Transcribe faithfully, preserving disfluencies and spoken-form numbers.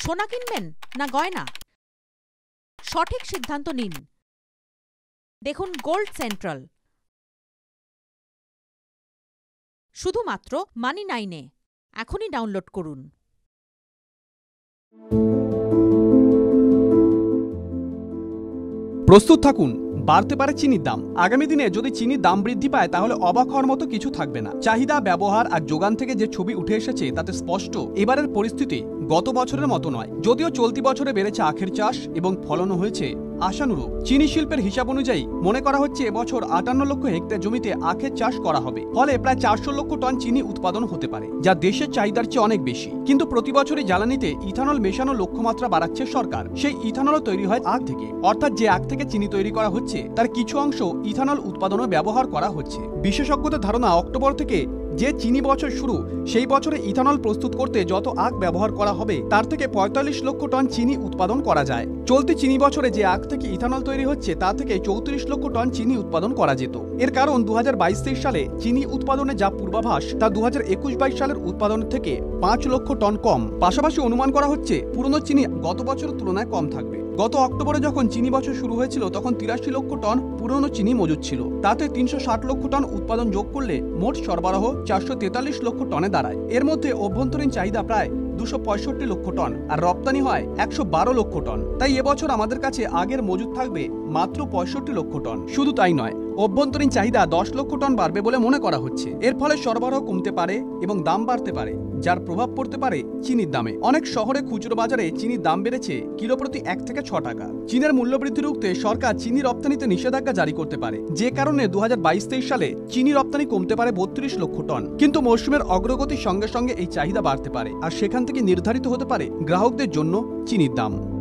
সোনা কিনবেন না গয়না? সঠিক সিদ্ধান্ত নিন। দেখুন গোল্ড সেন্ট্রাল, শুধুমাত্র মানি নাইনে। এখনই ডাউনলোড করুন। প্রস্তুত থাকুন, বাড়তে পারে চিনির দাম। আগামী দিনে যদি চিনির দাম বৃদ্ধি পায় তাহলে অবাক হওয়ার মতো কিছু থাকবে না। চাহিদা, ব্যবহার আর যোগান থেকে যে ছবি উঠে এসেছে তাতে স্পষ্ট এবারের পরিস্থিতি গত বছরের মতো নয়। যদিও চলতি বছরে বেড়েছে আখের চাষ এবং ফলনও হয়েছে আশানুরূপ। চিনি শিল্পের হিসাব অনুযায়ী মনে করা হচ্ছে এবছর আটান্ন লক্ষ হেক্টর জমিতে আখের চাষ করা হবে। ফলে প্রায় চারশো লক্ষ টন চিনি উৎপাদন হতে পারে, যা দেশের চাহিদার চেয়ে অনেক বেশি। কিন্তু প্রতি বছরই জ্বালানিতে ইথানল মেশানো লক্ষ্যমাত্রা বাড়াচ্ছে সরকার। সেই ইথানলও তৈরি হয় আখ থেকে, অর্থাৎ যে আখ থেকে চিনি তৈরি করা হচ্ছে তার কিছু অংশ ইথানল উৎপাদনে ব্যবহার করা হচ্ছে। বিশেষজ্ঞদের ধারণা অক্টোবর থেকে যে চিনি বছর শুরু, সেই বছরে ইথানল প্রস্তুত করতে যত আখ ব্যবহার করা হবে তার থেকে পঁয়তাল্লিশ লক্ষ টন চিনি উৎপাদন করা যায়। চলতি চিনি বছরে যে আখ থেকে ইথানল তৈরি হচ্ছে তা থেকে চৌত্রিশ লক্ষ টন চিনি উৎপাদন করা যেত। এর কারণ দু হাজার বাইশ তেইশ সালে চিনি উৎপাদনে যা পূর্বাভাস তা দু হাজার একুশ বাইশ সালের উৎপাদনের থেকে পাঁচ লক্ষ টন কম। পাশাপাশি অনুমান করা হচ্ছে পুরনো চিনি গত বছরের তুলনায় কম থাকবে। গত অক্টোবরে যখন চিনি বছর শুরু হয়েছিল তখন তিরাশি লক্ষ টন পুরনো চিনি মজুদ ছিল। তাতে তিনশো ষাট লক্ষ টন উৎপাদন যোগ করলে মোট সরবরাহ চারশো তেতাল্লিশ লক্ষ টনে দাঁড়ায়। এর মধ্যে অভ্যন্তরীণ চাহিদা প্রায় দুশো পঁয়ষট্টি লক্ষ টন আর রপ্তানি হয় একশো বারো লক্ষ টন। তাই এবছর আমাদের কাছে আগের মজুদ থাকবে মাত্র পঁয়ষট্টি লক্ষ টন। শুধু তাই নয়, অভ্যন্তরীণ চাহিদা দশ লক্ষ টন বাড়বে বলে মনে করা হচ্ছে। এর ফলে সরবরাহ কমতে পারে এবং দাম বাড়তে পারে, যার প্রভাব পড়তে পারে চিনির দামে। অনেক শহরে খুচরো বাজারে চিনির দাম বেড়েছে কিলো প্রতি এক থেকে ছ টাকা। চীনের মূল্যবৃদ্ধি রুখতে সরকার চিনি রপ্তানিতে নিষেধাজ্ঞা জারি করতে পারে, যে কারণে দু হাজার বাইশ তেইশ সালে চিনি রপ্তানি কমতে পারে বত্রিশ লক্ষ টন। কিন্তু মৌসুমের অগ্রগতির সঙ্গে সঙ্গে এই চাহিদা বাড়তে পারে, আর সেখান থেকে নির্ধারিত হতে পারে গ্রাহকদের জন্য চিনির দাম।